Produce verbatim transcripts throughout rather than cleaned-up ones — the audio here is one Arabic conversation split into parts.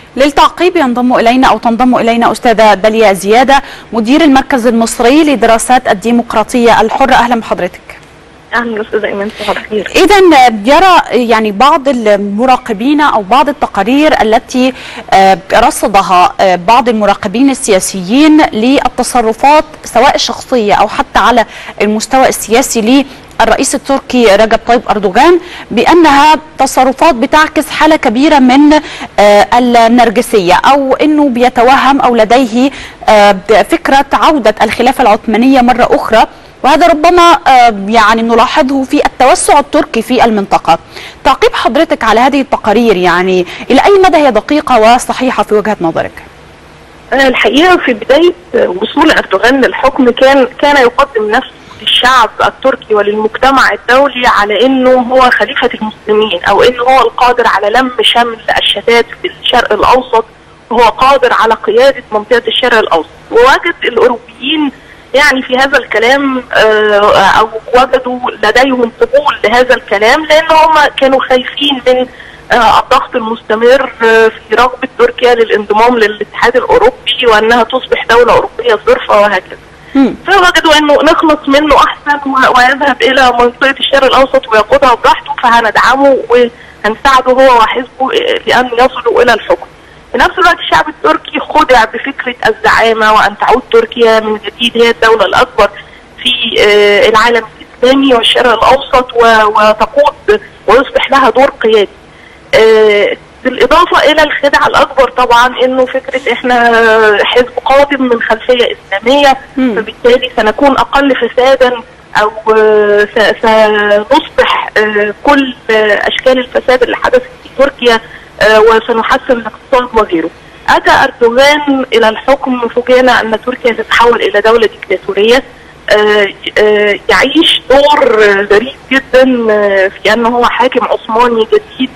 للتعقيب ينضم إلينا أو تنضم إلينا أستاذة داليا زيادة، مدير المركز المصري لدراسات الديمقراطية الحرة. أهلا بحضرتك. اهلا استاذه ايمان، صباح الخير. اذا يرى يعني بعض المراقبين او بعض التقارير التي رصدها بعض المراقبين السياسيين للتصرفات سواء الشخصيه او حتى على المستوى السياسي للرئيس التركي رجب طيب اردوغان بانها تصرفات بتعكس حاله كبيره من النرجسيه، او انه بيتوهم او لديه فكره عوده الخلافه العثمانيه مره اخرى، وهذا ربما يعني نلاحظه في التوسع التركي في المنطقة. تعقيب حضرتك على هذه التقارير يعني إلى أي مدى هي دقيقة وصحيحة في وجهة نظرك؟ الحقيقة في بداية وصول أردوغان للحكم كان كان يقدم نفسه للشعب التركي وللمجتمع الدولي على أنه هو خليفة المسلمين، أو أنه هو القادر على لم شمل الشتات في الشرق الأوسط، وهو قادر على قيادة منطقة الشرق الأوسط. ووجد الأوروبيين يعني في هذا الكلام او وجدوا لديهم قبول لهذا الكلام، لان هم كانوا خايفين من الضغط المستمر في رغبه تركيا للانضمام للاتحاد الاوروبي وانها تصبح دوله اوروبيه صرفه وهكذا. فوجدوا انه نخلص منه احسن ويذهب الى منطقه الشرق الاوسط ويقودها براحته، فهندعمه وهنساعده هو وحزبه لان يصلوا الى الحكم. في نفس الوقت الشعب التركي خدع بفكرة الزعامة وأن تعود تركيا من جديد هي الدولة الأكبر في العالم الإسلامي والشرق الأوسط وتقود ويصبح لها دور قيادي. بالإضافة إلى الخدعة الأكبر طبعا إنه فكرة إحنا حزب قادم من خلفية إسلامية، فبالتالي سنكون أقل فسادا أو سنصبح كل أشكال الفساد اللي حدثت في تركيا وسنحسن الاقتصاد وغيره. أتى أردوغان إلى الحكم فوجئنا أن تركيا تتحول إلى دولة ديكتاتورية، يعيش دور غريب جدا في أنه هو حاكم عثماني جديد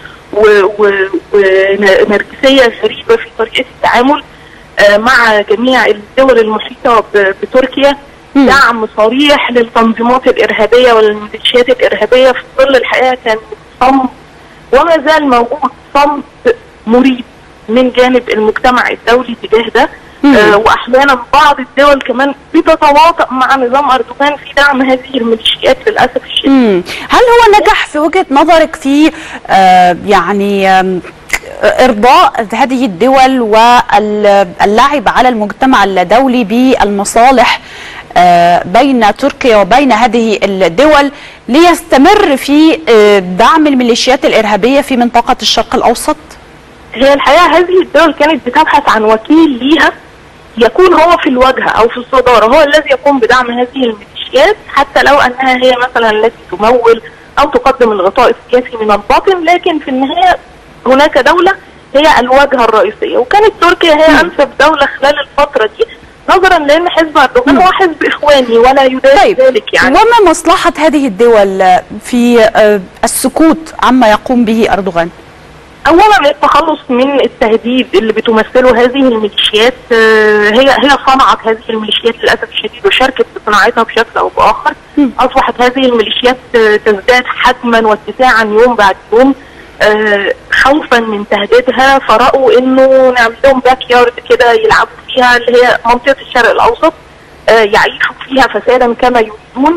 ونرجسية غريبة في طريقة التعامل مع جميع الدول المحيطة بتركيا، دعم صريح للتنظيمات الإرهابية والميليشيات الإرهابية في ظل الحقيقة كان صمت وما زال موجود صمت مريب من جانب المجتمع الدولي تجاه ده. آه واحيانا بعض الدول كمان بتتواطأ مع نظام اردوغان في دعم هذه الميليشيات للاسف الشديد. مم. هل هو نجح في وجهة نظرك في آه يعني آه ارضاء هذه الدول واللعب على المجتمع الدولي بالمصالح آه بين تركيا وبين هذه الدول ليستمر في آه دعم الميليشيات الإرهابية في منطقة الشرق الأوسط؟ هي الحقيقة هذه الدول كانت بتبحث عن وكيل ليها يكون هو في الواجهة أو في الصدارة، هو الذي يقوم بدعم هذه الميليشيات حتى لو أنها هي مثلا التي تمول أو تقدم الغطاء السياسي من الباطن، لكن في النهاية هناك دولة هي الواجهة الرئيسية، وكانت تركيا هي أنسب دولة خلال الفترة دي نظرا لأن حزب أردوغان هو حزب إخواني ولا يدافع طيب. ذلك. يعني وما مصلحة هذه الدول في السكوت عما يقوم به أردوغان؟ اولا التخلص من التهديد اللي بتمثله هذه الميليشيات، هي هي صنعت هذه الميليشيات للاسف الشديد وشاركت في صناعتها بشكل او باخر. اصبحت هذه الميليشيات تزداد حجما واتساعا يوم بعد يوم خوفا من تهديدها، فرأوا انه نعمل لهم باك يارد كده يلعبوا فيها اللي هي منطقه الشرق الاوسط، يعيشوا فيها فسادا كما يريدون.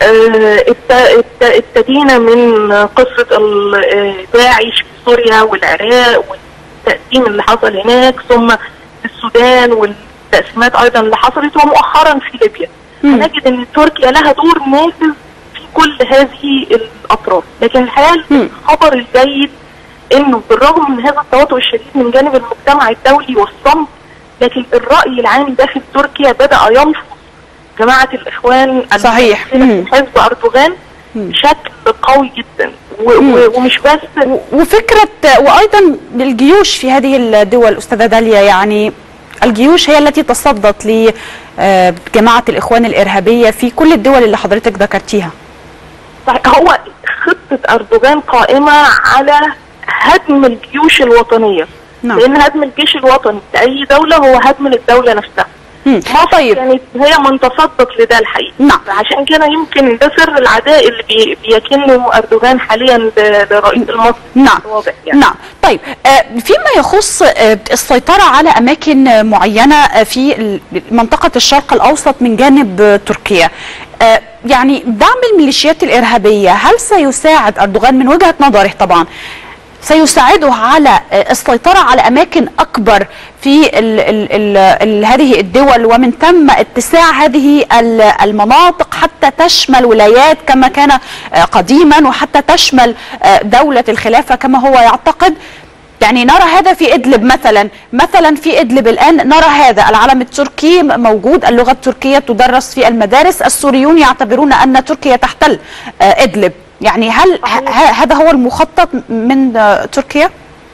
ابتدينا من قصه داعش في سوريا والعراق والتقسيم اللي حصل هناك، ثم في السودان والتقسيمات ايضا اللي حصلت، ومؤخرا في ليبيا. هنجد ان تركيا لها دور نافذ في كل هذه الاطراف، لكن الحقيقه الخبر الجيد انه بالرغم من هذا التواطؤ الشديد من جانب المجتمع الدولي والصمت، لكن الراي العام داخل تركيا بدا ينفض جماعه الاخوان صحيح حزب اردوغان بشكل قوي جدا، ومش بس وفكره وايضا الجيوش في هذه الدول استاذه داليا، يعني الجيوش هي التي تصدت لجماعه الاخوان الارهابيه في كل الدول اللي حضرتك ذكرتيها. صحيح، هو خطه اردوغان قائمه على هدم الجيوش الوطنيه. نعم. لان هدم الجيش الوطني لاي دوله هو هدم للدوله نفسها. مصر طيب. كانت هي من تصدت لده الحقيقه. نعم. عشان كده يمكن ده سر العداء اللي بي بيكنه اردوغان حاليا للرئيس المصري. نعم واضح يعني. نعم. طيب آه فيما يخص آه السيطره على اماكن معينه آه في منطقه الشرق الاوسط من جانب آه تركيا، آه يعني دعم الميليشيات الارهابيه، هل سيساعد اردوغان من وجهه نظره طبعا سيساعده على السيطرة على أماكن أكبر في ال ال ال ال هذه الدول، ومن ثم اتساع هذه المناطق حتى تشمل ولايات كما كان قديما، وحتى تشمل دولة الخلافة كما هو يعتقد؟ يعني نرى هذا في إدلب مثلا مثلا في إدلب الآن نرى هذا العلم التركي موجود، اللغة التركية تدرس في المدارس، السوريون يعتبرون أن تركيا تحتل إدلب. يعني هل هذا هو المخطط من تركيا؟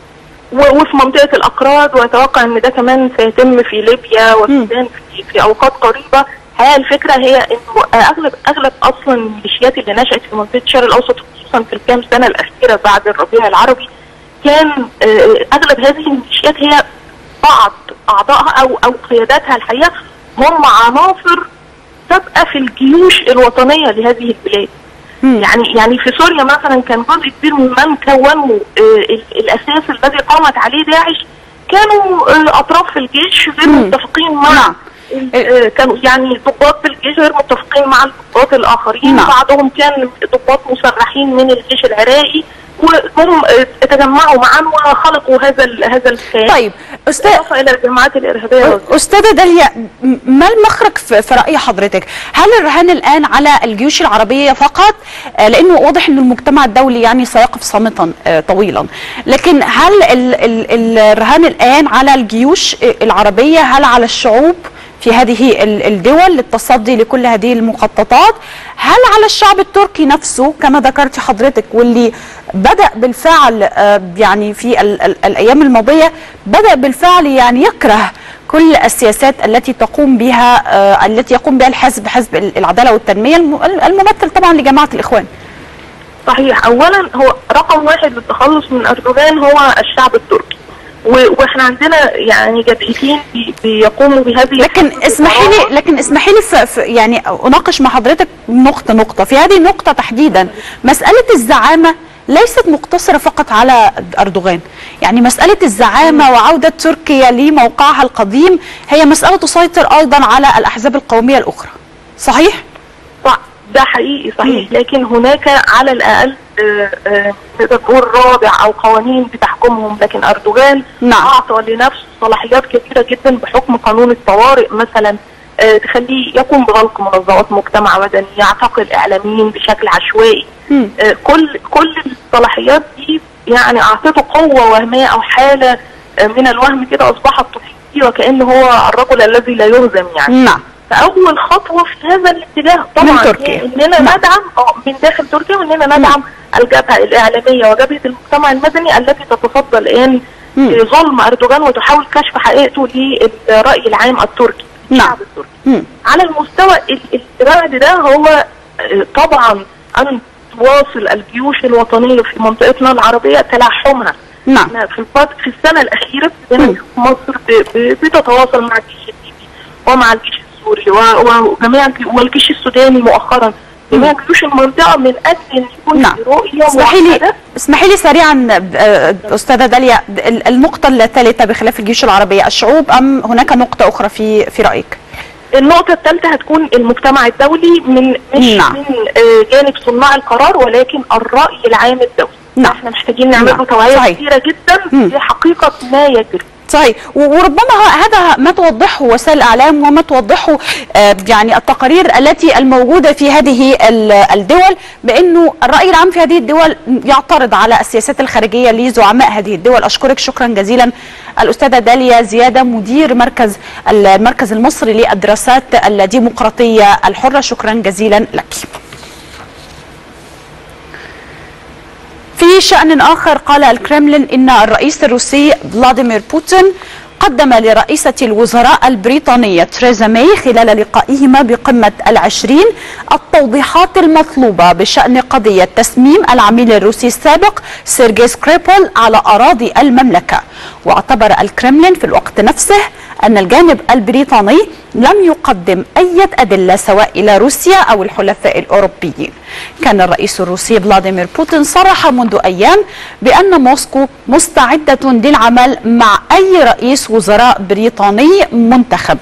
وفي منطقة الأكراد، وأتوقع أن ده كمان سيتم في ليبيا والسودان في, في أوقات قريبة. هي الفكرة هي أنه أغلب أغلب أصلا الميليشيات اللي نشأت في منطقة الشرق الأوسط خصوصا في الكام سنة الأخيرة بعد الربيع العربي، كان أغلب هذه الميليشيات هي بعض أعضائها أو أو قياداتها الحقيقة هم عناصر سابقة في الجيوش الوطنية لهذه البلاد. يعني يعني في سوريا مثلا كان جزء كبير من كونوا الاساس الذي قامت عليه داعش كانوا اطراف في الجيش غير متفقين مع كانوا يعني ضباط في الجيش غير متفقين مع الضباط الاخرين. بعضهم كان ضباط مسرحين من الجيش العراقي، وهم تجمعوا معا وخلقوا هذا هذا الكيان. طيب استاذ الى الجماعات الارهابيه. استاذه داليا، ما المخرج في راي حضرتك؟ هل الرهان الان على الجيوش العربيه فقط؟ لانه واضح ان المجتمع الدولي يعني سيقف صامتا طويلا، لكن هل ال ال الرهان الان على الجيوش العربيه؟ هل على الشعوب في هذه الدول للتصدي لكل هذه المخططات؟ هل على الشعب التركي نفسه كما ذكرت حضرتك، واللي بدأ بالفعل يعني في ال ال الأيام الماضية بدأ بالفعل يعني يكره كل السياسات التي تقوم بها التي يقوم بها الحزب، حزب العدالة والتنمية الممثل طبعا لجماعة الإخوان؟ صحيح. أولا هو رقم واحد للتخلص من أردوغان هو الشعب التركي، واحنا عندنا يعني جبهتين بيقوموا بهذه. لكن اسمحي لي لكن اسمحي لي يعني اناقش مع حضرتك نقطه نقطه في هذه النقطه تحديدا. مساله الزعامه ليست مقتصره فقط على اردوغان، يعني مساله الزعامه وعوده تركيا لموقعها القديم هي مساله تسيطر ايضا على الاحزاب القوميه الاخرى، صحيح؟ صح، ده حقيقي صحيح. لكن هناك على الاقل نقدر نقول رادع او قوانين بتحكمهم، لكن اردوغان نعم. اعطى لنفسه صلاحيات كبيره جدا بحكم قانون الطوارئ مثلا، آه تخليه يقوم بغلق منظمات مجتمع مدني، يعتقل اعلاميين بشكل عشوائي. آه كل كل الصلاحيات دي يعني اعطته قوه وهميه او حاله آه من الوهم كده، اصبحت تحيطه وكانه هو الرجل الذي لا يهزم يعني. نعم. فاول خطوه في هذا الاتجاه طبعا من تركيا اننا ندعم من داخل تركيا، واننا ندعم نعم. الجبهه الاعلاميه وجبهه المجتمع المدني التي تتصدى الان ظلم اردوغان وتحاول كشف حقيقته للراي العام التركي، الشعب التركي. مم. على المستوى الابعد ده هو طبعا ان تواصل الجيوش الوطنيه في منطقتنا العربيه تلاحمها. نعم. في في السنه الاخيره في مصر بتتواصل مع الجيش الليبي ومع الجيش السوري وجميع والجيش السوداني مؤخرا، جميع جيوش المنطقه من اجل ان يكون نعم. في رؤيه اسمحي لي اسمحي لي سريعا استاذه داليا، النقطه الثالثه بخلاف الجيوش العربيه، الشعوب ام هناك نقطه اخرى في في رايك؟ النقطه الثالثه هتكون المجتمع الدولي من مش نعم. من جانب صناع القرار، ولكن الراي العام الدولي. نعم. احنا محتاجين نعمل له توعيه كثيره جدا لحقيقه ما يجري. صحيح، وربما هذا ما توضحه وسائل الاعلام وما توضحه يعني التقارير التي الموجوده في هذه الدول، بانه الراي العام في هذه الدول يعترض على السياسات الخارجيه لزعماء هذه الدول. اشكرك شكرا جزيلا الاستاذه داليا زياده، مدير مركز المركز المصري للدراسات الديمقراطيه الحره، شكرا جزيلا لك. في شأن آخر، قال الكرملين إن الرئيس الروسي فلاديمير بوتين قدم لرئيسة الوزراء البريطانية تريزا ماي خلال لقائهما بقمة العشرين التوضيحات المطلوبة بشأن قضية تسميم العميل الروسي السابق سيرجي سكريبال على أراضي المملكة. واعتبر الكرملين في الوقت نفسه أن الجانب البريطاني لم يقدم أي أدلة سواء إلى روسيا أو الحلفاء الأوروبيين. كان الرئيس الروسي فلاديمير بوتين صرح منذ أيام بأن موسكو مستعدة للعمل مع أي رئيس وزراء بريطاني منتخب.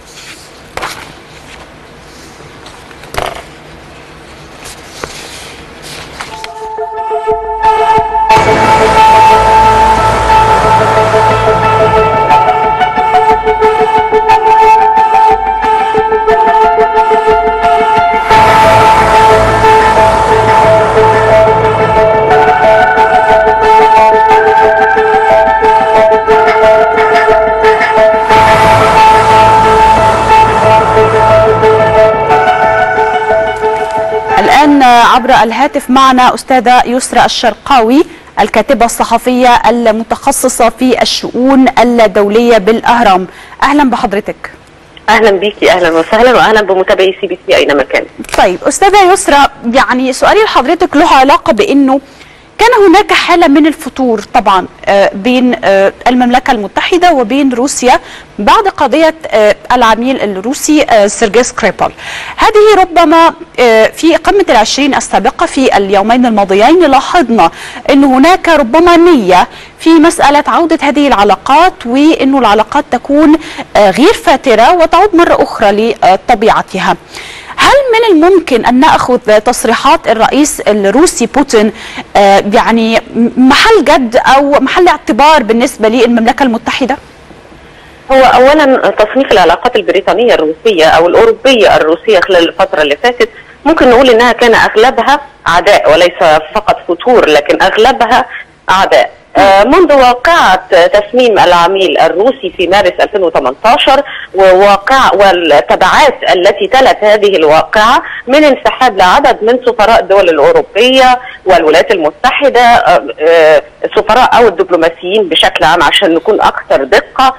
الآن عبر الهاتف معنا أستاذة يسرى الشرقاوي، الكاتبة الصحفية المتخصصة في الشؤون الدولية بالأهرام. أهلا بحضرتك. اهلا بيكي، اهلا وسهلا، واهلا بمتابعي سي بي سي اينما كان. طيب أستاذة يسرى، يعني سؤالي لحضرتك له علاقة بأنه كان هناك حالة من الفتور طبعا بين المملكة المتحدة وبين روسيا بعد قضية العميل الروسي سيرجي سكريبال. هذه ربما في قمة العشرين السابقة في اليومين الماضيين لاحظنا أن هناك ربما نية في مسألة عودة هذه العلاقات، وأن العلاقات تكون غير فاترة وتعود مرة أخرى لطبيعتها. هل من الممكن أن نأخذ تصريحات الرئيس الروسي بوتين يعني محل جد أو محل اعتبار بالنسبة للمملكة المتحدة؟ هو أولا تصنيف العلاقات البريطانية الروسية أو الأوروبية الروسية خلال الفترة اللي فاتت ممكن نقول إنها كان أغلبها عداء وليس فقط فتور، لكن أغلبها عداء. منذ واقعة تسميم العميل الروسي في مارس ألفين وثمانية عشر وواقع والتبعات التي تلت هذه الواقعة من انسحاب لعدد من سفراء الدول الأوروبية والولايات المتحدة، سفراء أو الدبلوماسيين بشكل عام عشان نكون أكثر دقة،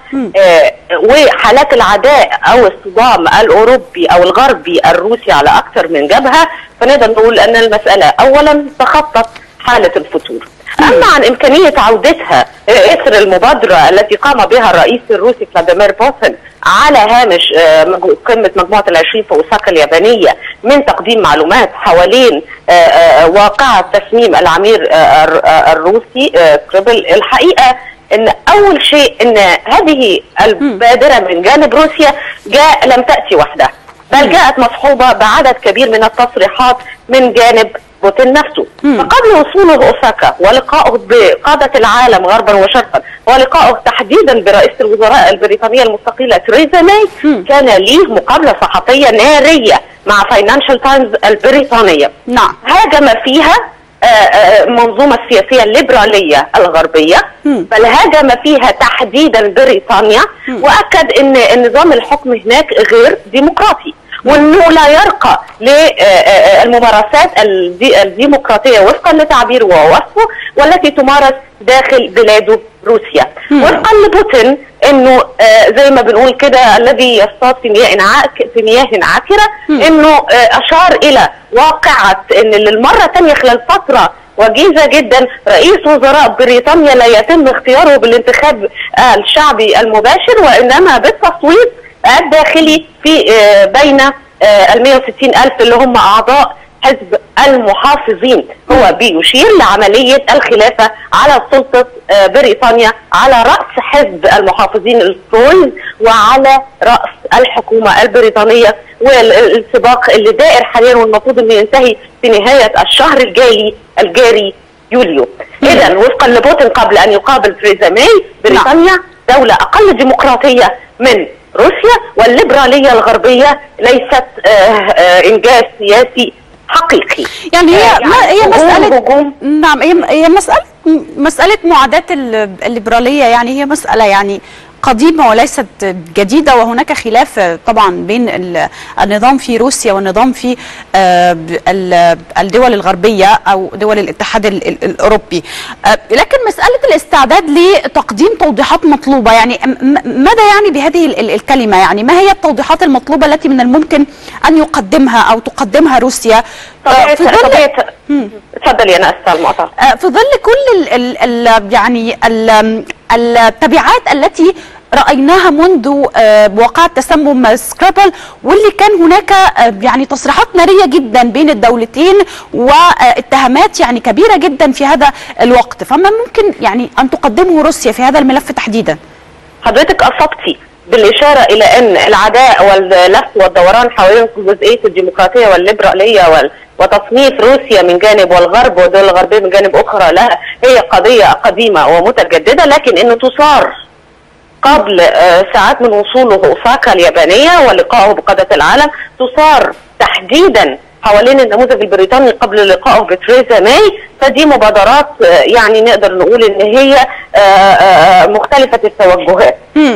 وحالات العداء أو الصدام الأوروبي أو الغربي الروسي على أكثر من جبهة، فنقدر نقول أن المسألة أولا تخطت حالة الفتور. أما عن إمكانية عودتها إثر المبادرة التي قام بها الرئيس الروسي فلاديمير بوتين على هامش قمة مجموعة العشرين في أوساكا اليابانية من تقديم معلومات حوالين واقعة تسميم العميل الروسي سكريبال، الحقيقة ان اول شيء ان هذه البادرة من جانب روسيا جاء لم تأتي وحدها، بل جاءت مصحوبة بعدد كبير من التصريحات من جانب بوتين نفسه. فقبل وصوله أوساكا ولقائه بقادة العالم غربا وشرقا ولقائه تحديدا برئيسة الوزراء البريطانية المستقلة تريزا ماي، كان ليه مقابلة صحفية نارية مع فاينانشال تايمز البريطانية. نعم. هاجم فيها المنظومة السياسية الليبرالية الغربية، بل هاجم فيها تحديدا بريطانيا، وأكد أن النظام الحكم هناك غير ديمقراطي، وانه لا يرقى للممارسات الديمقراطيه وفقا لتعبيره ووصفه والتي تمارس داخل بلاده روسيا. وفقا لبوتين انه زي ما بنقول كده الذي يصطاد في مياه في مياه عاكره، انه اشار الى واقعه ان للمره الثانيه خلال فتره وجيزه جدا رئيس وزراء بريطانيا لا يتم اختياره بالانتخاب الشعبي المباشر، وانما بالتصويت الداخلي في بين ال مئة وستين ألف اللي هم أعضاء حزب المحافظين. هو بيشير لعملية الخلافة على سلطة بريطانيا على رأس حزب المحافظين الترويز وعلى رأس الحكومة البريطانية، والسباق اللي دائر حاليا والمفروض انه ينتهي في نهاية الشهر الجاري الجاري يوليو. إذا وفقا لبوتين قبل أن يقابل تريزا ماي، بريطانيا دولة أقل ديمقراطية من روسيا، والليبرالية الغربية ليست آه آه إنجاز سياسي حقيقي. يعني هي يعني هي مسألة نعم هي هي مسألة مسألة معاداة الليبرالية، يعني هي مسألة يعني قديمة وليست جديدة، وهناك خلاف طبعا بين النظام في روسيا والنظام في الدول الغربية أو دول الاتحاد الأوروبي. لكن مسألة الاستعداد لتقديم توضيحات مطلوبة، يعني ماذا يعني بهذه الكلمة؟ يعني ما هي التوضيحات المطلوبة التي من الممكن أن يقدمها أو تقدمها روسيا؟ في ظل اتفضلي أنا أستاذ المقاطعة. في ظل كل ال ال ال يعني ال التبعات التي رأيناها منذ وقع تسمم سكرابل، واللي كان هناك يعني تصريحات نارية جدا بين الدولتين واتهامات يعني كبيرة جدا في هذا الوقت. فما ممكن يعني أن تقدمه روسيا في هذا الملف تحديدا؟ حضرتك أصبتي بالإشارة إلى أن العداء واللف والدوران حوالين جزئية الديمقراطية والليبرالية وتصنيف روسيا من جانب والغرب والدول الغربية من جانب أخرى لها هي قضية قديمة ومتجددة، لكن أنه تصار قبل ساعات من وصوله أوساكا اليابانية ولقائه بقادة العالم، تصار تحديدا حوالين النموذج البريطاني قبل لقائه بتريزا ماي. فدي مبادرات يعني نقدر نقول ان هي مختلفة التوجهات.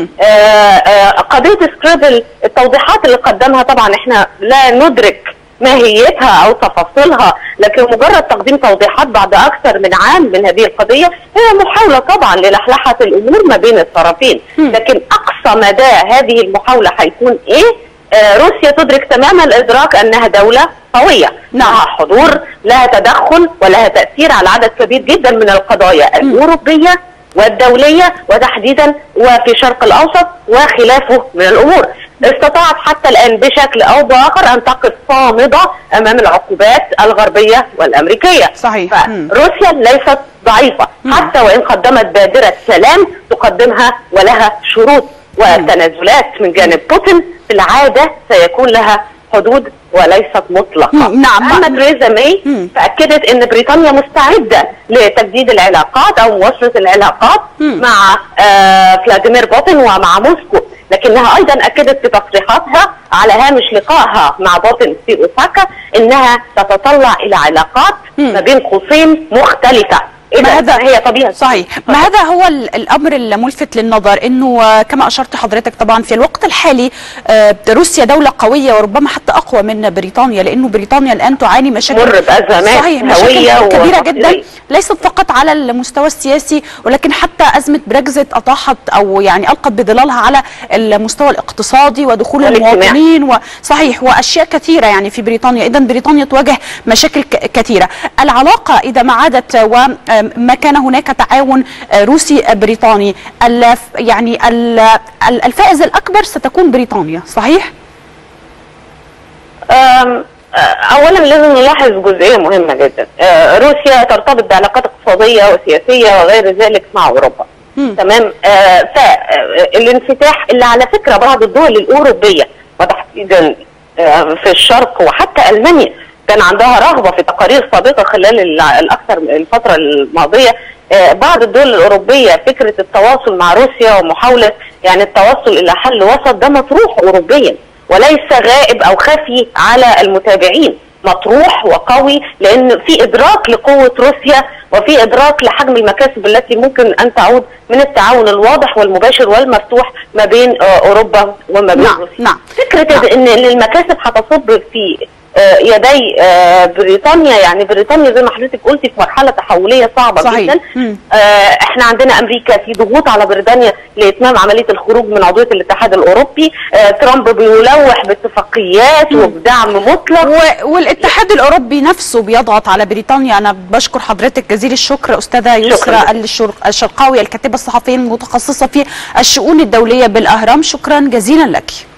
قضية سكرابل التوضيحات اللي قدمها طبعا احنا لا ندرك ماهيتها او تفاصيلها، لكن مجرد تقديم توضيحات بعد اكثر من عام من هذه القضية هي محاولة طبعا للحلحة الامور ما بين الطرفين. لكن اقصى مدى هذه المحاولة هيكون ايه؟ روسيا تدرك تمام الادراك انها دولة قوية لها حضور، لها تدخل ولها تأثير على عدد كبير جدا من القضايا الأوروبية والدولية وتحديدا وفي شرق الأوسط وخلافه من الأمور. استطاعت حتى الآن بشكل أو بآخر أن تقف صامدة أمام العقوبات الغربية والأمريكية. صحيح. فروسيا ليست ضعيفة حتى وإن قدمت بادرة سلام تقدمها ولها شروط والتنازلات من جانب بوتين في العادة سيكون لها حدود وليست مطلقة. نعم. أما تريزا ماي فأكدت أن بريطانيا مستعدة لتجديد العلاقات أو مواصلة العلاقات مم. مع آه فلاديمير بوتين ومع موسكو، لكنها أيضا أكدت في تصريحاتها على هامش لقائها مع بوتين في أوساكا أنها تتطلع إلى علاقات مم. ما بين قوسين مختلفة. ما هذا هي طبيعة صحيح. ما هذا هو الامر الملفت للنظر، انه كما اشرت حضرتك طبعا في الوقت الحالي روسيا دوله قويه وربما حتى اقوى من بريطانيا، لانه بريطانيا الان تعاني مشاكل مر بازمات صحيح مشاكل كبيره جدا ليست فقط على المستوى السياسي، ولكن حتى ازمه بريكزيت اطاحت او يعني القت بظلالها على المستوى الاقتصادي ودخول المواطنين وصحيح واشياء كثيره يعني في بريطانيا. اذا بريطانيا تواجه مشاكل كثيره. العلاقه اذا ما عادت و ما كان هناك تعاون روسي بريطاني، يعني الفائز الأكبر ستكون بريطانيا، صحيح؟ أولا لازم نلاحظ جزئية مهمة جدا، روسيا ترتبط بعلاقات اقتصادية وسياسية وغير ذلك مع أوروبا. م. تمام. فالانفتاح اللي على فكرة بعض الدول الأوروبية وتحديدا في الشرق وحتى ألمانيا كان عندها رغبة في تقارير سابقة خلال الأكثر الفترة الماضية، بعض الدول الأوروبية فكرة التواصل مع روسيا ومحاولة يعني التوصل إلى حل وسط ده مطروح أوروبيا وليس غائب أو خفي على المتابعين، مطروح وقوي، لأن في إدراك لقوة روسيا وفي إدراك لحجم المكاسب التي ممكن أن تعود من التعاون الواضح والمباشر والمفتوح ما بين أوروبا وما بين نعم. روسيا. نعم. فكرة نعم. إن المكاسب هتصب في يدي بريطانيا، يعني بريطانيا زي ما حضرتك قلتي في مرحله تحوليه صعبه صحيح. جدا. مم. احنا عندنا امريكا في ضغوط على بريطانيا لاتمام عمليه الخروج من عضويه الاتحاد الاوروبي، ترامب بيلوح باتفاقيات مم. وبدعم مطلق، والاتحاد الاوروبي نفسه بيضغط على بريطانيا. انا بشكر حضرتك جزيل الشكر استاذه يسرى الشرقاوي الكاتبه الصحفيه المتخصصه في الشؤون الدوليه بالاهرام، شكرا جزيلا لك.